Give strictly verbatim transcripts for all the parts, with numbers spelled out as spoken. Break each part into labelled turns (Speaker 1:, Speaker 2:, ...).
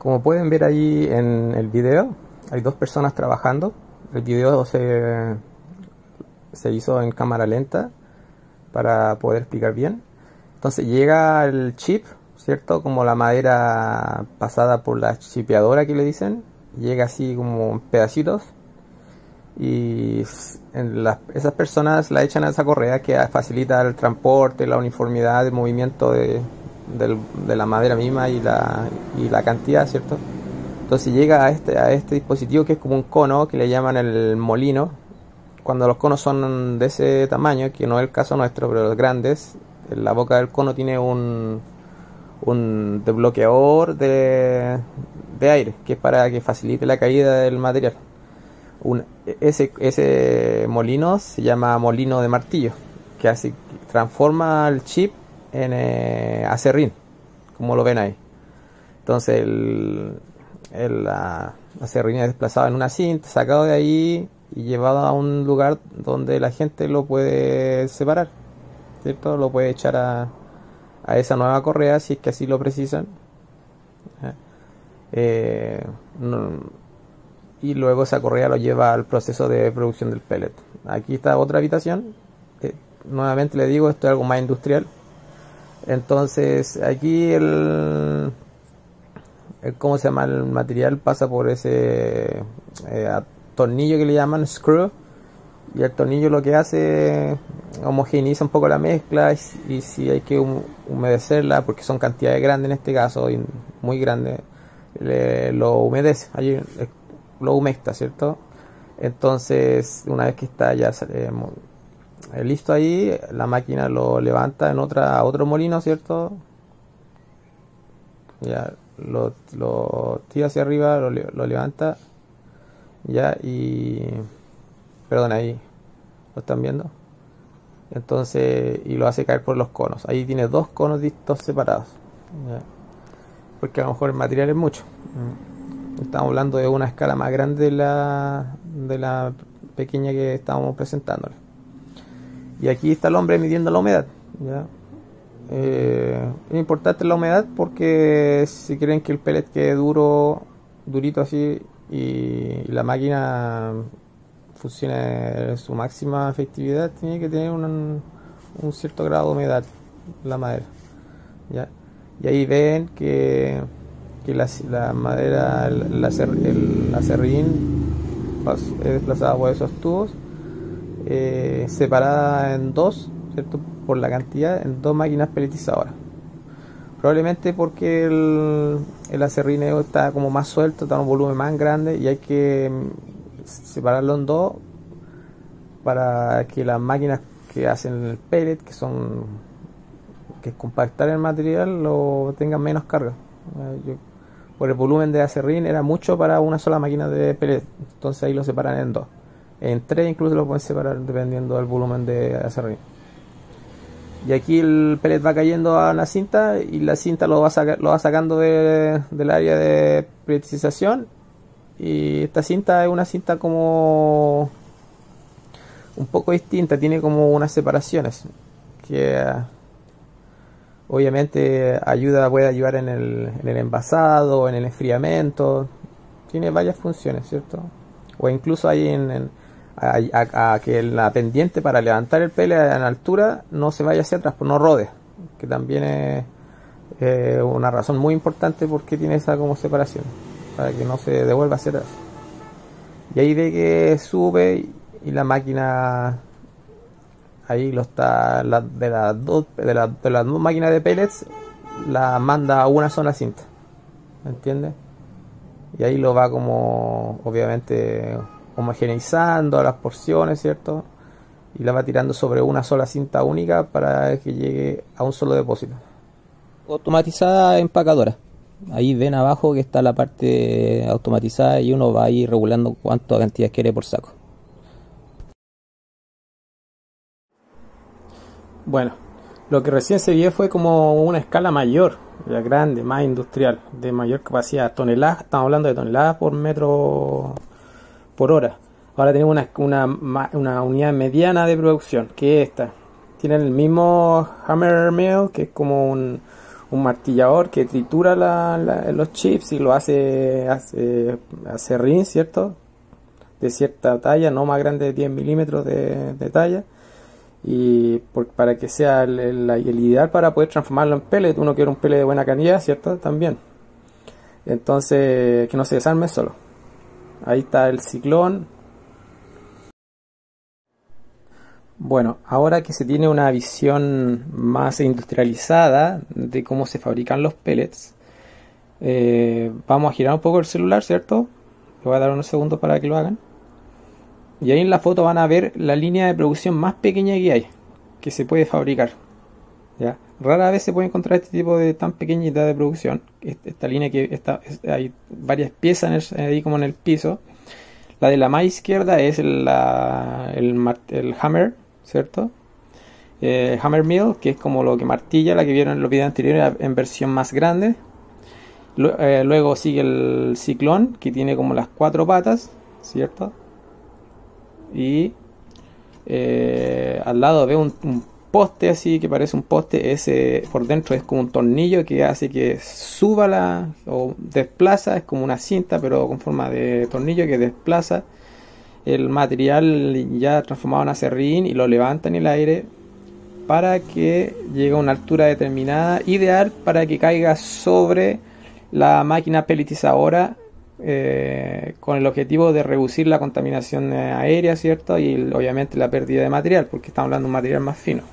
Speaker 1: Como pueden ver ahí en el video, hay dos personas trabajando. El video se, se hizo en cámara lenta para poder explicar bien. Entonces llega el chip, ¿cierto? Como la madera pasada por la chipeadora que le dicen. Llega así como en pedacitos. Y en la, esas personas la echan a esa correa que facilita el transporte, la uniformidad, el movimiento de, de, de la madera misma y la, y la cantidad, ¿cierto? Entonces llega a este, a este dispositivo que es como un cono que le llaman el molino. Cuando los conos son de ese tamaño, que no es el caso nuestro, pero los grandes, en la boca del cono tiene un, un desbloqueador de, de aire, que es para que facilite la caída del material. Un, ese, ese molino se llama molino de martillo, que hace, transforma el chip en eh, acerrín, como lo ven ahí. Entonces el, el la acerrín es desplazado en una cinta, sacado de ahí y llevado a un lugar donde la gente lo puede separar, ¿cierto? Lo puede echar a, a esa nueva correa si es que así lo precisan. Eh, no, y luego esa correa lo lleva al proceso de producción del pellet. Aquí está otra habitación. Eh, nuevamente le digo, esto es algo más industrial. Entonces aquí el, el ¿cómo se llama? El material pasa por ese eh, tornillo que le llaman screw. Y el tornillo lo que hace homogeneiza un poco la mezcla, y, y si hay que humedecerla, porque son cantidades grandes en este caso, y muy grandes, le, lo humedece. Allí, lo humecta, ¿cierto? Entonces una vez que está ya eh, listo ahí, la máquina lo levanta en otra otro molino, ¿cierto? Ya lo, lo tira hacia arriba, lo, lo levanta ya, y perdón, ahí lo están viendo. Entonces, y lo hace caer por los conos. Ahí tiene dos conos distintos separados, ya, porque a lo mejor el material es mucho. Estamos hablando de una escala más grande de la, de la pequeña que estábamos presentándole. Y aquí está el hombre midiendo la humedad, ¿ya? Eh, es importante la humedad porque si quieren que el pellet quede duro, durito así, y, y la máquina funcione en su máxima efectividad, tiene que tener un, un cierto grado de humedad la madera, ¿ya? Y ahí ven que que la, la madera, el, acer, el acerrín es desplazada por esos tubos, eh, separada en dos, ¿cierto? Por la cantidad, en dos máquinas pelletizadoras. Probablemente porque el, el acerrín está como más suelto, está en un volumen más grande, y hay que separarlo en dos para que las máquinas que hacen el pellet, que son que es compactar el material, lo tengan menos carga. Yo, por el volumen de acerrín era mucho para una sola máquina de pellet, entonces ahí lo separan en dos, en tres incluso lo pueden separar dependiendo del volumen de acerrín. Y aquí el pellet va cayendo a la cinta, y la cinta lo va, saca, lo va sacando de, del área de pelletización, y esta cinta es una cinta como un poco distinta, tiene como unas separaciones que obviamente ayuda, puede ayudar en el, en el envasado, en el enfriamiento. Tiene varias funciones, ¿cierto? O incluso hay en, en a, a, a que la pendiente para levantar el pellet en altura no se vaya hacia atrás, pues no rode, que también es eh, una razón muy importante porque tiene esa como separación, para que no se devuelva hacia atrás. Y ahí ve que sube y la máquina ahí lo está, la, de las dos de la, de las dos máquinas de pellets la manda a una sola cinta, ¿me entiendes? Y ahí lo va como obviamente homogeneizando a las porciones, ¿cierto? Y la va tirando sobre una sola cinta única para que llegue a un solo depósito. Automatizada empacadora. Ahí ven abajo que está la parte automatizada, y uno va ahí regulando cuánta cantidad quiere por saco. Bueno, lo que recién se vio fue como una escala mayor, ya grande, más industrial, de mayor capacidad, toneladas, estamos hablando de toneladas por metro por hora. Ahora tenemos una, una, una unidad mediana de producción, que es esta. Tienen el mismo hammer mill, que es como un, un martillador que tritura la, la, los chips y lo hace, hace, hace rin, ¿cierto? De cierta talla, no más grande de diez milímetros de, de talla, y por, para que sea el, el, el ideal para poder transformarlo en pellet. Uno quiere un pellet de buena calidad, ¿cierto? También. Entonces, que no se desarme solo. Ahí está el ciclón. Bueno, ahora que se tiene una visión más industrializada de cómo se fabrican los pellets, eh, vamos a girar un poco el celular, ¿cierto? Le voy a dar unos segundos para que lo hagan. Y ahí en la foto van a ver la línea de producción más pequeña que hay, que se puede fabricar. ¿Ya? Rara vez se puede encontrar este tipo de tan pequeñita de producción. Esta línea que está, hay varias piezas en el, ahí como en el piso. La de la más izquierda es el, la, el, el hammer, ¿cierto? Eh, hammer mill, que es como lo que martilla, la que vieron en los videos anteriores en versión más grande. Luego sigue el ciclón, que tiene como las cuatro patas, ¿cierto? Y eh, al lado ve un, un poste así que parece un poste. Ese por dentro es como un tornillo que hace que suba la o desplaza, es como una cinta pero con forma de tornillo que desplaza el material ya transformado en acerrín y lo levanta en el aire para que llegue a una altura determinada, ideal para que caiga sobre la máquina pelletizadora, eh, con el objetivo de reducir la contaminación aérea, ¿cierto? Y obviamente la pérdida de material, porque estamos hablando de un material más fino.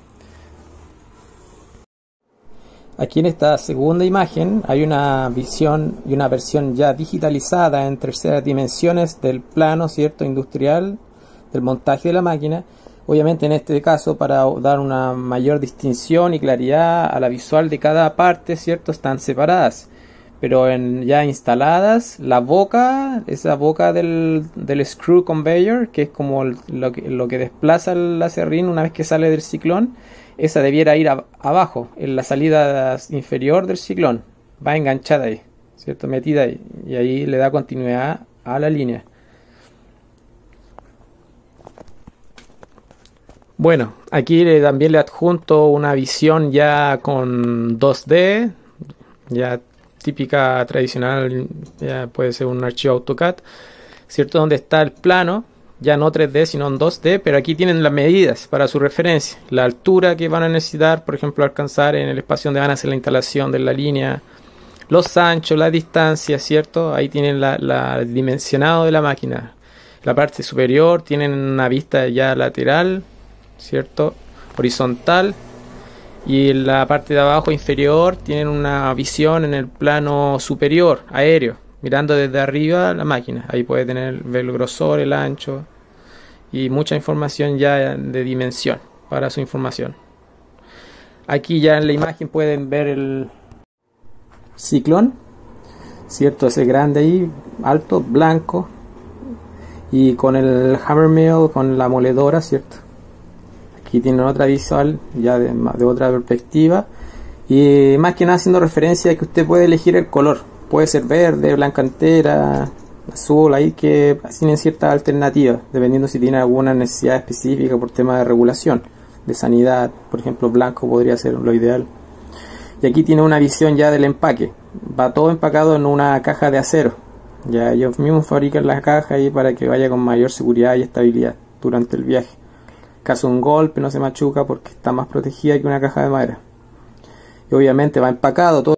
Speaker 1: Aquí en esta segunda imagen hay una visión y una versión ya digitalizada en terceras dimensiones del plano, ¿cierto?, industrial, del montaje de la máquina. Obviamente en este caso, para dar una mayor distinción y claridad a la visual de cada parte, ¿cierto?, están separadas. Pero en, ya instaladas, la boca, esa boca del, del screw conveyor, que es como lo que, lo que desplaza el acerrín una vez que sale del ciclón, esa debiera ir a, abajo, en la salida inferior del ciclón. Va enganchada ahí, ¿cierto? Metida ahí. Y ahí le da continuidad a la línea. Bueno, aquí le, también le adjunto una visión ya con dos D, ya típica, tradicional, ya puede ser un archivo AutoCAD, ¿cierto? Donde está el plano, ya no tres D sino en dos D, pero aquí tienen las medidas para su referencia, la altura que van a necesitar, por ejemplo, alcanzar en el espacio donde van a hacer la instalación de la línea, los anchos, la distancia, ¿cierto? Ahí tienen la, la dimensionado de la máquina. La parte superior tienen una vista ya lateral, ¿cierto? Horizontal. Y en la parte de abajo inferior tienen una visión en el plano superior, aéreo, mirando desde arriba la máquina. Ahí puede tener ver el grosor, el ancho y mucha información ya de dimensión para su información. Aquí ya en la imagen pueden ver el ciclón, ¿cierto? Ese grande ahí, alto, blanco, y con el hammer mill, con la moledora, ¿cierto? Aquí tienen otra visual ya de, de otra perspectiva, y más que nada haciendo referencia a que usted puede elegir el color, puede ser verde, blanca entera, azul, ahí que tienen ciertas alternativas dependiendo si tiene alguna necesidad específica por tema de regulación, de sanidad. Por ejemplo, blanco podría ser lo ideal. Y aquí tiene una visión ya del empaque, va todo empacado en una caja de acero, ya ellos mismos fabrican la caja ahí para que vaya con mayor seguridad y estabilidad durante el viaje. Caso de un golpe no se machuca porque está más protegida que una caja de madera. Y obviamente va empacado todo.